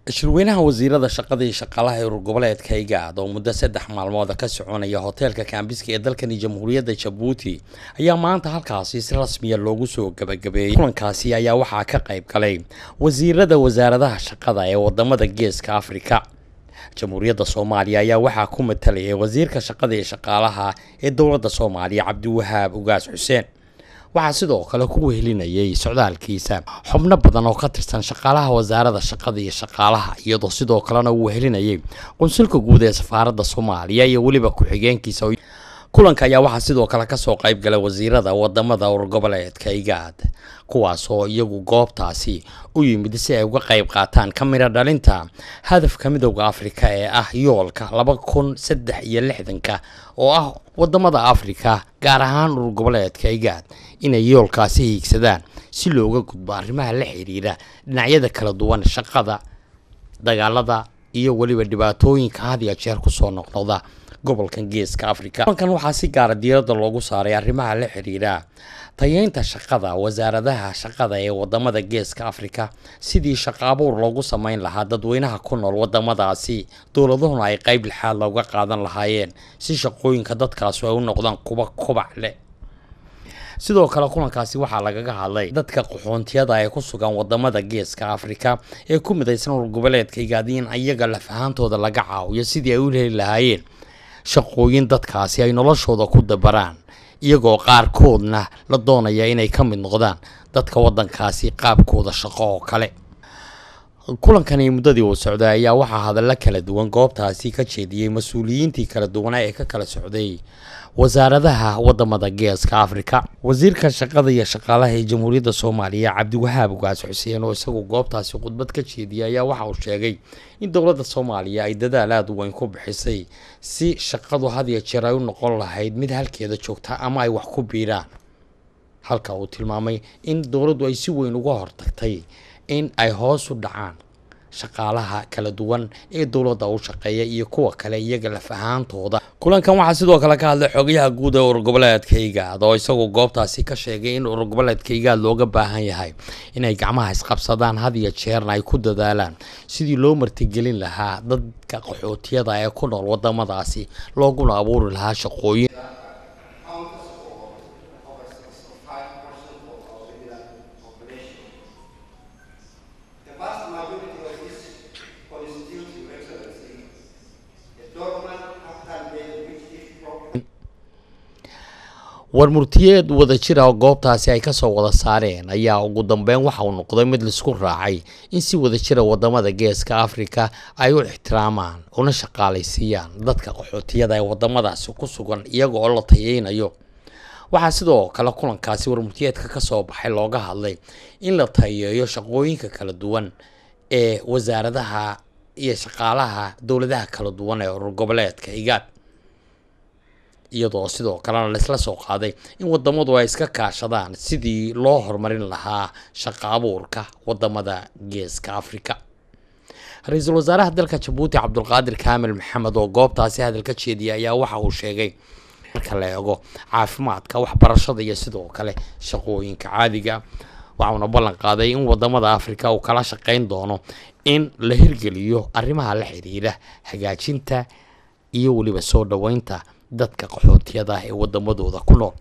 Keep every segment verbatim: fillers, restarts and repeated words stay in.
shirweynaha wasiirada shaqada iyo shaqaalaha ee goboleedka Higaad oo muddo saddex maalmood ka soconaya hoteelka Kambiska ee dalkani Jamhuuriyadda Djibouti ayaa maanta halkaasi si rasmi ah loogu soo gabagabeeyay. Kulankaasi ayaa waxaa ka qayb galay wasiirada wasaaradaha shaqada ee wadamada Geeska Afrika. Jamhuuriyadda Soomaaliya ayaa waxaa ku matalay wasiirka shaqada iyo shaqaalaha ee dowladda Soomaaliya Cabdiwahaab Ugaas Xuseen. waxaa sidoo kale ku wehelinayay socdaalkiisa xubno badan oo ka tirsan shaqaalaha wasaaradda shaqada iyo shaqaalaha iyadoo sidoo kalena uu wehelinayay qunsulka guud ee safaaradda Soomaaliya iyo waliba ku-xigeenkiisa. kulanka ayaa waxaa sidoo kale ka soo qayb galay wasiirada wadamada goboleedka Higaad kuwaas oo iyagu goobtaasi u yimid si ay uga qayb qaataan kamira dhalinta hadafka midowga Afrika ee ah yoolka laba kun saddex iyo lixdan oo ah wadamada Afrika gaar ahaan goboleedka Higaad inay yoolkaasi hiigsadaan si looga gudbo arrimaha la xiriira dhinacyada kala duwan shaqada dagaalada iyo waliba dhibaatooyinka had iyo jeer ku soo noqnoqda gobolkan Geeska Afrika. Kulankan waxaa si gaar ah diiradda loogu saaray arrimaha la xiriira tayeynta shaqada wasaaradaha shaqada ee wadamada Geeska Afrika sidii shaqo abuur loogu sameyn lahaa dadweynaha ku nool wadamadaasi dowladuhuna ay qayb lixaad looga qaadan lahaayeen si shaqooyinka dadkaas ay u noqdaan kuba kubac leh. sidoo kale kulankaasi waxaa lagaga hadlay dadka qaxoontiyada ee ku sugan wadamada Geeska Afrika ee ku midaysan goboleedka Higaad in ayaga lafahantooda laga caawiyo sidii ay u heli lahaayeen shaqooyin dadkaasi ay noloshooda ku dabaraan iyagoo qaarkoodna la doonaya inay ka mid noqdaan dadka wadankaasi qaabkooda shaqo oo kale. kulankani muddadii uu socday ayaa waxaa hadallo kala duwan goobtaasi ka jeediyay mas'uuliyiintii kala duwan ee ka kala socday wasaaradaha wadamada Geeska Afrika. wasiirka shaqada iyo shaqaalaha ee Jamhuuriyadda Soomaaliya Cabdiwahaab Ugaas Xuseen oo isagu goobtaasi khudbad ka jeediyay ayaa waxa uu sheegay in dowladda Soomaaliya ay dadaal aad u weyn ku bixisay si shaqadu had iyo jeer ay u noqon lahayd mid halkeeda joogta ama ay wax ku biiraan. halka uu tilmaamay in dowladdu ay si weyn uga hortagtay in ay hoos u dhacaan shaqaalaha kala duwan ee dowladda u shaqeeya iyo kuwa kale iyaga la fahaantooda. kulankan waxaa sidoo kale ka hadlay xogayaha guud ee goboleedka Higaad oo isagu goobtaasi ka sheegay in goboleedka Higaad looga baahan yahay inay gacmaha isqabsadaan had iyo jeerna ay ku dadaalaan sidii loo martigelin lahaa dadka qaxootiyada ee ku nool wadamadaasi looguna abuuri lahaa shaqooyin. warmurtiyeed wada jira oo goobtaasi ay ka soo wada saareen ayaa ugu dambeyn waxa uu noqday mid la isku raacay in si wada jira wadamada Geeska Afrika ay u ixtiraamaan una shaqaalaysiiyaan dadka qaxootiyada ee wadamadaasi ku sugan iyaga oo la tayeynayo. waxaa sidoo kale kulankaasi warmurtiyeedka ka soo baxay looga hadlay in la tayeeyo shaqooyinka kala duwan ee wasaaradaha iyo shaqaalaha dowladaha kala duwan ee goboleedka Higaad iyadoo sidoo kalena la isla soo qaaday in wadamadu ay iska kaashadaan sidii loo horumarin lahaa shaqo abuurka wadamada Geeska Afrika. ra'iisul wasaaraha dalka Djibouti Cabdulqaadir Kaamil Maxamed oo goobtaasi hadal ka jeediyay ayaa waxa uu sheegay marka la eego caafimaadka waxbarashada iyo sidoo kale shaqooyinka caadiga waxaana ballan qaaday in wadamada Afrika uu kala shaqeyn doono in la hirgeliyo arrimaha la xiriira hagaajinta iyo waliba soo dhaweynta dadka qaxootiyada ee wadamadooda ku nool.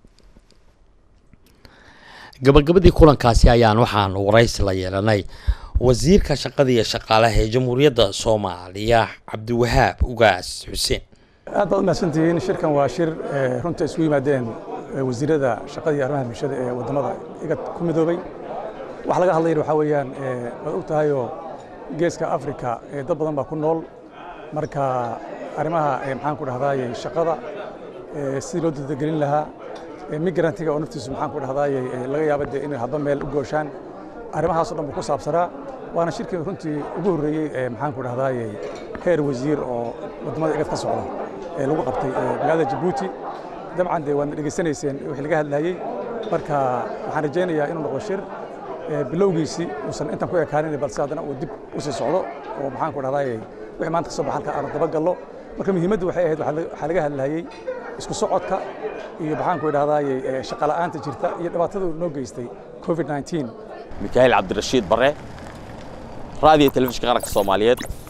gabagabadii kulankaasi ayaan waxaan waraysi la yeelanay wasiirka shaqada iyo shaqaalaha ee Jamhuuriyadda Soomaaliya Cabdiwahaab Ugaas Xuseen. aad baad mahadsantihiin. shirkan waa shir runta isku yimaadeen wasiirada shaqada iyo arrimaha bulshada ee wadamada Higaad ku midoobay. waxa laga hadlayay waxa weeyaan waad ogtahay oo Geeska Afrika dad badan baa ku nool marka arrimaha maxaan ku dhahdaayay shaqada si loo dadgelin lahaa migrantiga oo naftiisu maxaan ku dhahdaayay laga yaabo inay hadba meel u gooshaan arrimahaas oo dhan ku saabsanaa waana shirkii runtii ugu horeeyay maxaan ku dhahdaayay heer wasiir oo wadamada Higaad ka socda ee lagu qabtay magaalada Djibouti. dabcan de waan dhageysanayseen wixii laga hadlayay marka waxaan rajaynayaa inuu noqdo shir bilowgiisii uusan intan ku ekaanin balse haddana uu dib u sii socdo oo maxaan ku dhahdaayay wixii maanta ka soo baxalka aan daba gallo. marka muhiimaddu waxay ahayd waxa laga hadlayay isku socodka iyo maxaan ku dhahdaayay shaqo la'aanta jirta iyo dhibaatada noo geystay covid nineteen. Mikael Cabdirashiid Bare raadiyo telefishinka qaranka Soomaaliyeed